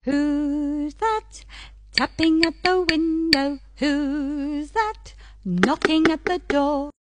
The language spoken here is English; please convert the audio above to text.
Who's that tapping at the window? Who's that knocking at the door?